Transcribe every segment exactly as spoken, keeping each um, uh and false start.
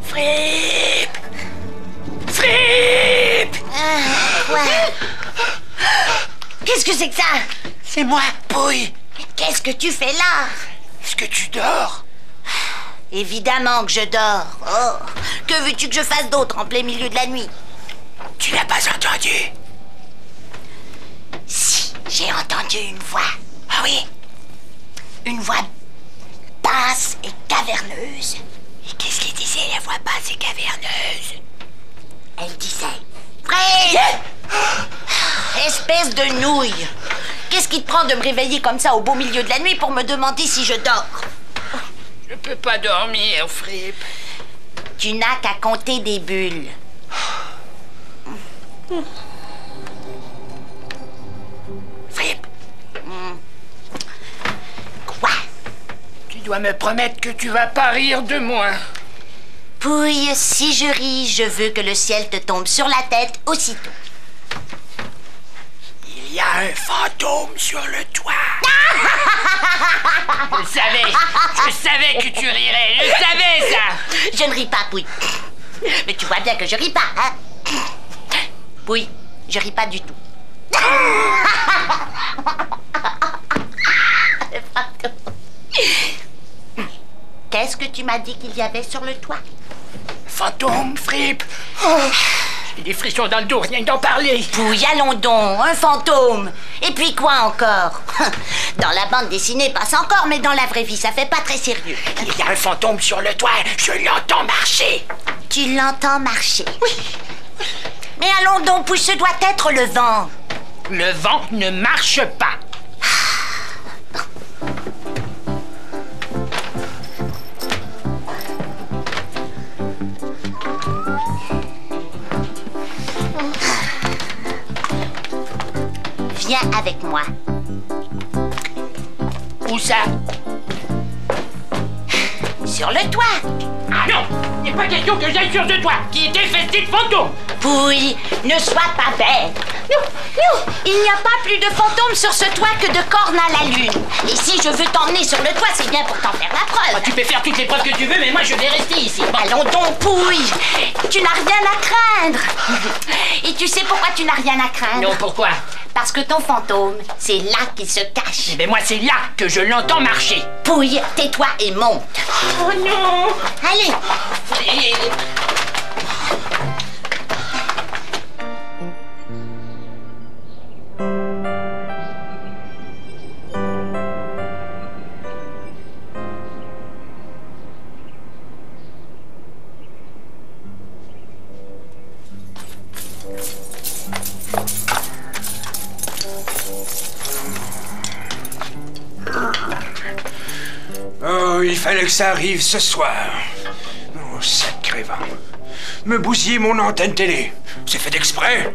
Fripp! Fripp! Ah, quoi? Qu'est-ce que c'est que ça? C'est moi, Pouille. Qu'est-ce que tu fais là? Est-ce que tu dors? Évidemment que je dors. Oh, que veux-tu que je fasse d'autre en plein milieu de la nuit? Tu n'as pas entendu? Si, j'ai entendu une voix. Ah oui? Une voix basse et caverneuse. Et qu'est-ce qu'il disait, la voix basse et caverneuse? Elle disait... Fred! Espèce de nouille! Qu'est-ce qui te prend de me réveiller comme ça au beau milieu de la nuit pour me demander si je dors? Je peux pas dormir, Fripp. Tu n'as qu'à compter des bulles. Fripp, Quoi? tu dois me promettre que tu vas pas rire de moi. Pouille, si je ris, je veux que le ciel te tombe sur la tête aussitôt. Il y a un fantôme sur le toit. Je savais, je savais que tu rirais, je savais ça. Je ne ris pas, Pouille. Mais tu vois bien que je ris pas, hein? Pouille, je ris pas du tout. Qu'est-ce que tu m'as dit qu'il y avait sur le toit? Fantôme, Fripp. Oh, j'ai des frissons dans le dos, rien que d'en parler. Pouille, allons donc, un fantôme. Et puis quoi encore? Dans la bande dessinée, passe encore, mais dans la vraie vie, ça fait pas très sérieux. Il y a un fantôme sur le toit, je l'entends marcher. Tu l'entends marcher? Oui. Mais allons donc, Pouille, ce doit être le vent. Le vent ne marche pas. Viens avec moi. Où ça? Sur le toit. Ah non, il n'est pas question que j'aille sur ce toit qui est infesté de fantômes. Pouille, ne sois pas bête. Non, non, il n'y a pas plus de fantômes sur ce toit que de cornes à la lune. Et si je veux t'emmener sur le toit, c'est bien pour t'en faire la preuve. Ah, tu peux faire toutes les preuves que tu veux, mais moi je vais rester ici. Allons donc, Pouille. Tu n'as rien à craindre. Et tu sais pourquoi tu n'as rien à craindre? Non, pourquoi? Parce que ton fantôme, c'est là qu'il se cache. Eh bien moi c'est là que je l'entends marcher. Pouille, tais-toi et monte. Oh non! Allez. Et... Oh, il fallait que ça arrive ce soir. Oh, sacré vent. Me bousiller mon antenne télé. C'est fait exprès.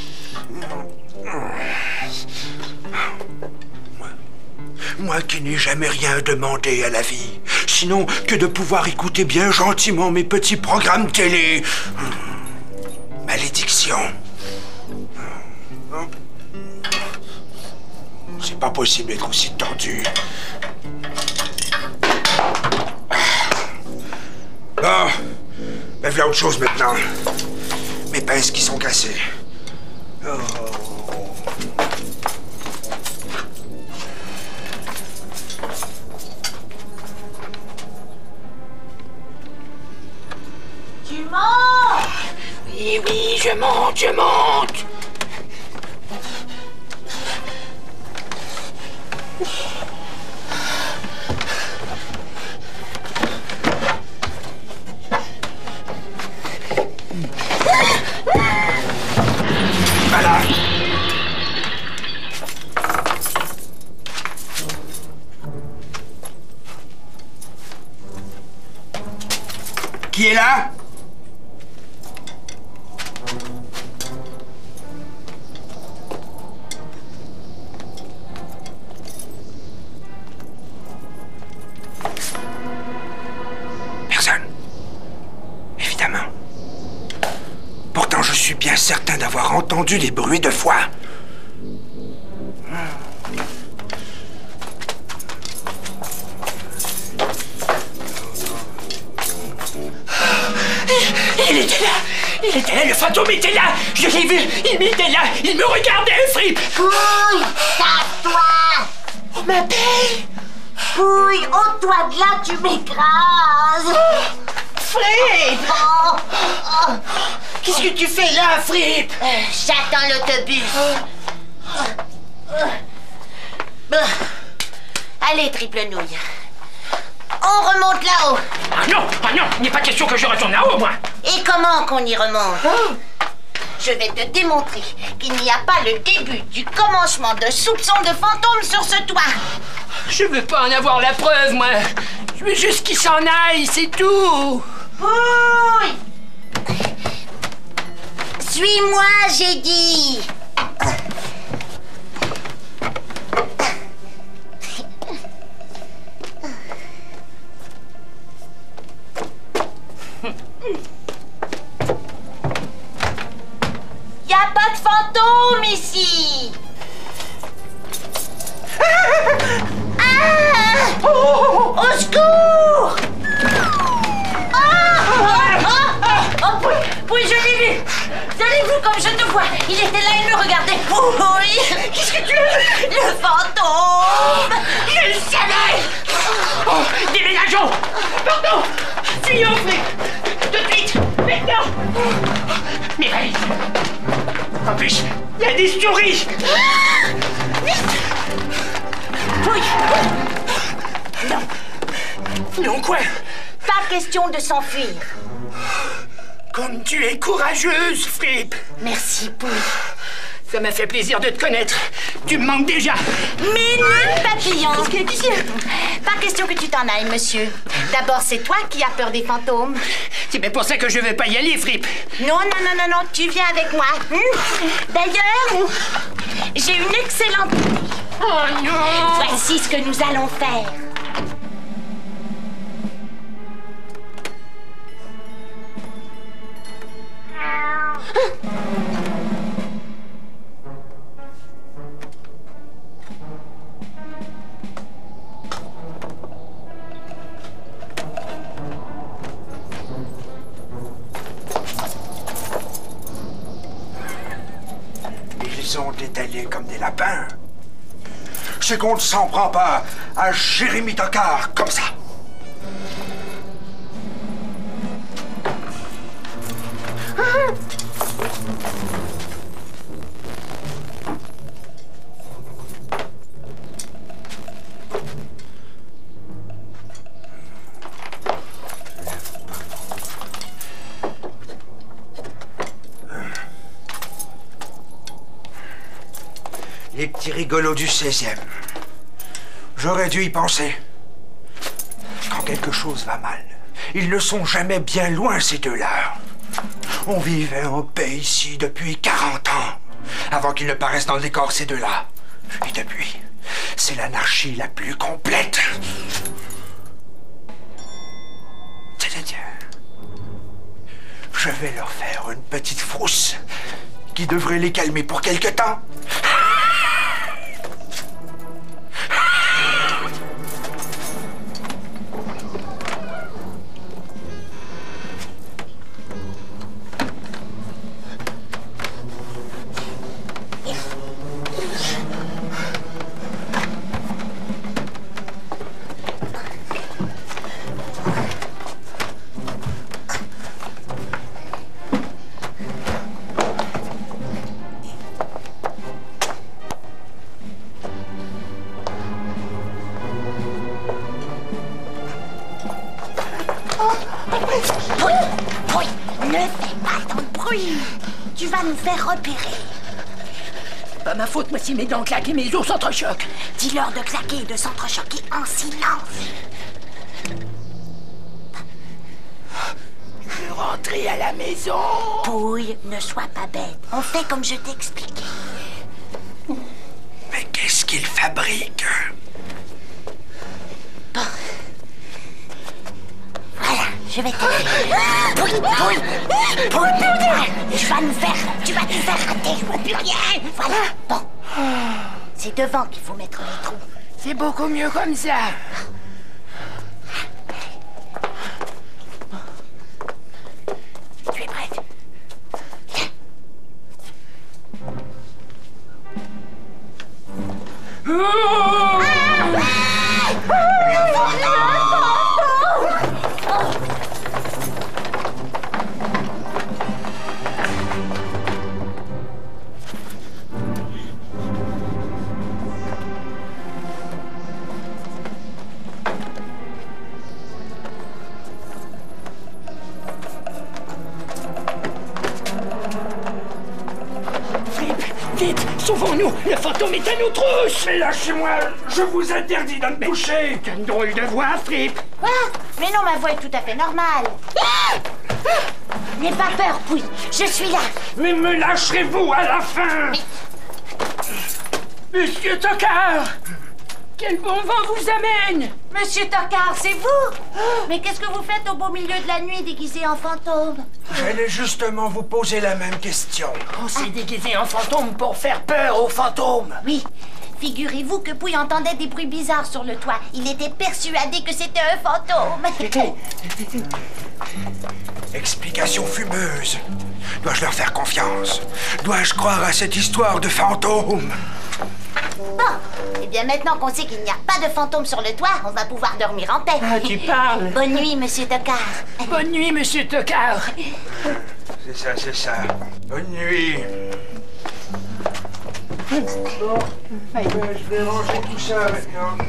Moi, moi qui n'ai jamais rien demandé à la vie, sinon que de pouvoir écouter bien gentiment mes petits programmes télé. Malédiction. C'est pas possible d'être aussi tordu. Bon, ben voilà autre chose maintenant. Mes pinces qui sont cassées. Oh. Tu montes! Oui, oui, je monte, je monte. Voilà. Qui est là? Personne. Évidemment. Pourtant, je suis bien certain d'avoir entendu des bruits de voix. Il était là! Il était là, le fantôme était là! Je l'ai vu! Il était là! Il me regardait, Fripp! Pouille, casse-toi! On m'appelle! Pouille, ôte-toi de là, tu m'écrases! Fripp! Oh, oh. Qu'est-ce que tu fais là, Fripp? Euh, J'attends l'autobus. Bon. Allez, triple nouille. On remonte là-haut. Ah non! Ah non! Il n'est pas question que je retourne là-haut, moi! Et comment qu'on y remonte? Je vais te démontrer qu'il n'y a pas le début du commencement de soupçons de fantômes sur ce toit. Je veux pas en avoir la preuve, moi! Je veux juste qu'il s'en aille, c'est tout! Pouille! Suis-moi, j'ai dit. Y a pas de fantôme ici. Ah! Au secours! Ah! Ah! Ah! Oh, oui, oui, je l'ai vu. Je l'ai vu comme je te vois. Il était là, il me regardait. Oui. Qu'est-ce que tu as vu? Le fantôme. Je le savais! Oh, déménageons! Pardon! Fuyons, Fripp! Tout de suite! Maintenant! Mireille! En plus, il y a des souris! Oui. Non. Non, quoi? Pas question de s'enfuir. Comme tu es courageuse, Fripp! Merci, Pouille. Ça m'a fait plaisir de te connaître. Tu me manques déjà. Minute papillon. Qu'est-ce qu'il y a ici? Pas question que tu t'en ailles, monsieur. D'abord, c'est toi qui as peur des fantômes. C'est bien pour ça que je veux pas y aller, Fripp. Non, non, non, non, non, tu viens avec moi. Hmm? D'ailleurs, j'ai une excellente idée. Oh non! Voici ce que nous allons faire. Ils ont détalé comme des lapins. C'est qu'on ne s'en prend pas à Jérémie Tocard comme ça. Les petits rigolos du seizième. J'aurais dû y penser. Quand quelque chose va mal, ils ne sont jamais bien loin, ces deux-là. On vivait en paix ici depuis quarante ans, avant qu'ils ne paraissent dans le décor, ces deux-là. Et depuis, c'est l'anarchie la plus complète. Tiens, tiens. Je vais leur faire une petite frousse qui devrait les calmer pour quelque temps. Pouille, Pouille, ne fais pas tant de bruit. Tu vas nous faire repérer. Pas ma faute, moi, si mes dents claquent et mes os s'entrechoquent. Dis-leur de claquer et de s'entrechoquer en silence. Je veux rentrer à la maison. Pouille, ne sois pas bête. On fait comme je t'ai expliqué. Mais qu'est-ce qu'ils fabriquent? Bon. Voilà, je vais t'aider. Pouille, Pouille, Pouille, tu vas nous faire, tu vas nous faire rater, je vois plus rien. Voilà, bon. C'est devant qu'il faut mettre les trous. C'est beaucoup mieux comme ça. Tu es Vite, sauvons-nous. Le fantôme est à nos trousses. Mais lâchez-moi, je vous interdis de me toucher. T'as une drôle de voix, Fripp. Quoi? Mais non, ma voix est tout à fait normale. Ah! N'aie pas peur, Pouille. Je suis là. Mais me lâcherez-vous à la fin? Monsieur Tocard! Quel bon vent vous amène! Monsieur Tocard, c'est vous? Mais qu'est-ce que vous faites au beau milieu de la nuit déguisé en fantôme? J'allais justement vous poser la même question. On s'est déguisé en fantôme pour faire peur aux fantômes. Oui. Figurez-vous que Pouille entendait des bruits bizarres sur le toit. Il était persuadé que c'était un fantôme. Explication fumeuse. Dois-je leur faire confiance? Dois-je croire à cette histoire de fantôme? Bon, et bien maintenant qu'on sait qu'il n'y a pas de fantôme sur le toit, on va pouvoir dormir en paix. Ah, tu parles. Bonne nuit, Monsieur Tocard. Bonne nuit, Monsieur Tocard. C'est ça, c'est ça. Bonne nuit. Bon, ben, je vais ranger tout ça maintenant.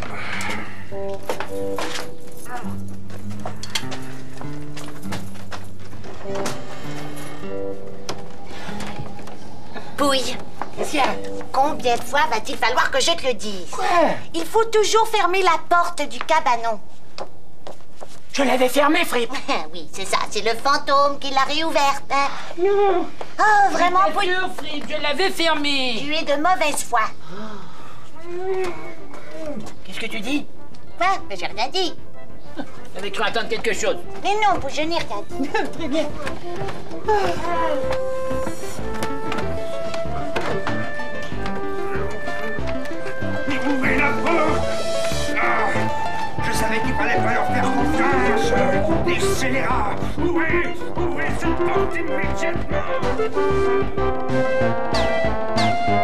Pouille. Qu'est-ce qu'il y a? Combien de fois va-t-il falloir que je te le dise? Quoi? Il faut toujours fermer la porte du cabanon. Je l'avais fermé, Fripp. Oui, c'est ça, c'est le fantôme qui l'a réouverte. Hein? Non. Oh, vraiment, Bien Pouille? sûr, Fripp, je l'avais fermé. Tu es de mauvaise foi. Qu'est-ce que tu dis? Quoi? Mais j'ai rien dit. J'avais cru entendre quelque chose. Mais non, Pouille, je n'ai rien dit. Très bien. Mais ouvrez la porte! Ah, je savais qu'il fallait pas leur faire confiance! Des scélérats! Ouvrez! Ouvrez cette porte immédiatement!